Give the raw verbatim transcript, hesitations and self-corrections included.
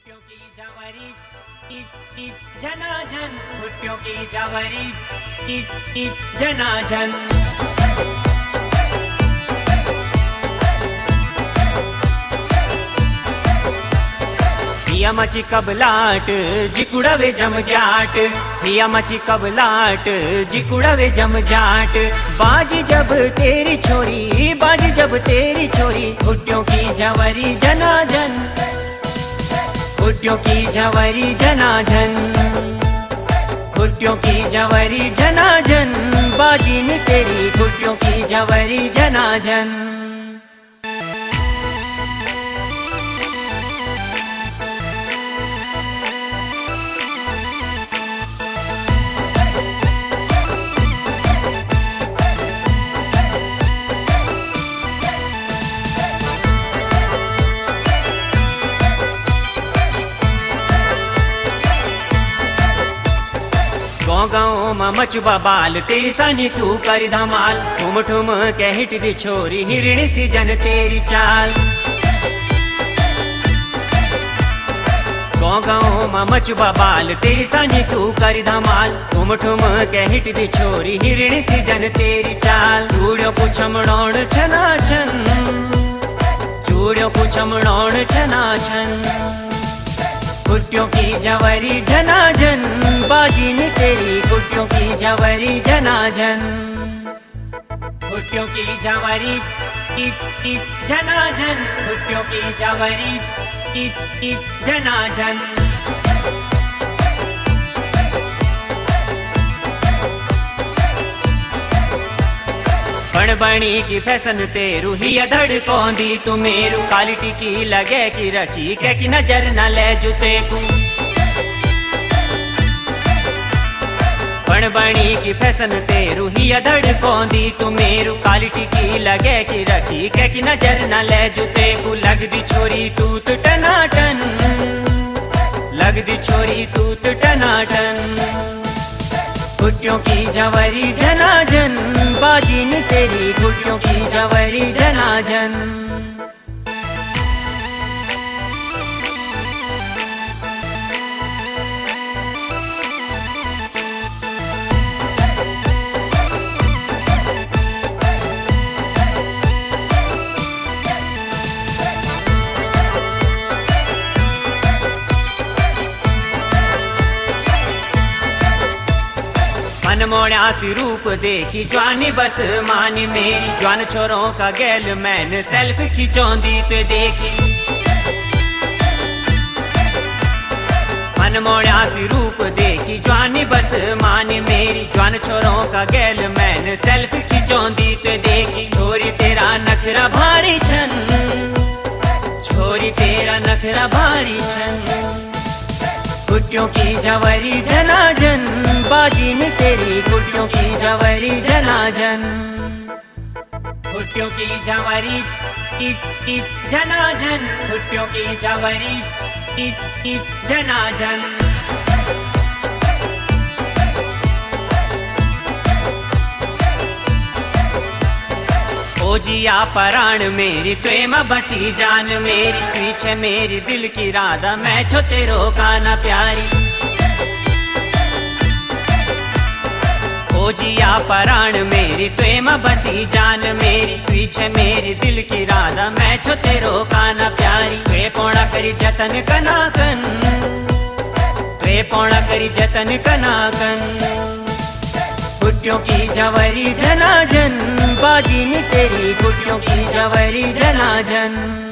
भुट्टियों की जवारी की की जनाजन, भुट्टियों की जवारी की की जनाजन। हिया मची कबलाट जिकुड़ावे जमजाट, हिया मची कबलाट जिकुड़ावे जमजाट। बाजी जब तेरी छोरी, बाजी जब तेरी छोरी, भुट्टियों की जवारी जनाजन, भुट्टियों की जवारी जनाजन, भुट्टियों की जवारी जनाजन। बाजी ने तेरी भुट्टियों की जवारी जनाजन। गाँव गाँव में मचुबा बाल तेरी सानी तू कर धमाल, ठुम ठुम के हिट दी छोरी हिरणी सी जन तेरी चाल। गाँव गाँव में मचुबा बाल तेरी सानी तू कर धमाल, ठुम ठुम के हिट दी छोरी हिरणी सी जन तेरी चाल। चूड़ियों को छमड़ौण छना छन, चूड़ियों को छमड़ौण छना छन। भुट्टियों की जवारी जनाजन, बाजी ने तेरी भुट्टियों की जवारी जनाजन, भुट्टियों की जवारी की की जनाजन, भुट्टियों की जवारी की की जनाजन। बणी की फैशन तेरू ही धड़ कौंदी तू मेरू, क्वालिटी की लगे की रखी के की नजर न ले जुते को। बणी की फैशन तेरू ही धड़ कौंदी तू मेरू, क्वालिटी की लगे की रखी के की नजर न ले जुते को। लगदी छोरी तूत टनाटन, लगदी छोरी तूत टनाटन। भुट्टियों की जवारी जनाजन, बाजी ने तेरी भुट्टियों की जवारी जनाजन। मन मोड़ा सी रूप देखी ज्वानी बस मानी मेरी, ज्वान छोरों का गैल मैंने सेल्फी खिंचौंदी तो देखी। मन मोड़ा सी रूप देखी ज्वानी बस मानी मेरी, ज्वान छोरों का गैल मैंने सेल्फी खिंचौंदी तो देखी। छोरी तेरा नखरा भारी छन, छोरी तेरा नखरा भारी छन। भुट्टियों की जवारी जनाजन, बाजी ने तेरी भुट्टियों की जवारी जनाजन, भुट्टियों की जवारी की की जनाजन, भुट्टियों की जवारी की की जनाजन। ओ जिया पराण मेरी प्रेम बसी जान मेरी, पीछे मेरी दिल की राधा मैं छो तेरो का ना प्यारी। ओ जिया पराण मेरी प्रेम बसी जान मेरी, पीछे मेरी दिल की राधा मैं छो तेरो का ना प्यारी। वे पौड़ा करी जतन कनाकन, वे पौड़ा करी जतन कनाकन। भुट्टियों की जवारी जनाजन, बाजी ने तेरी भुट्टियों की जवारी जनाजन।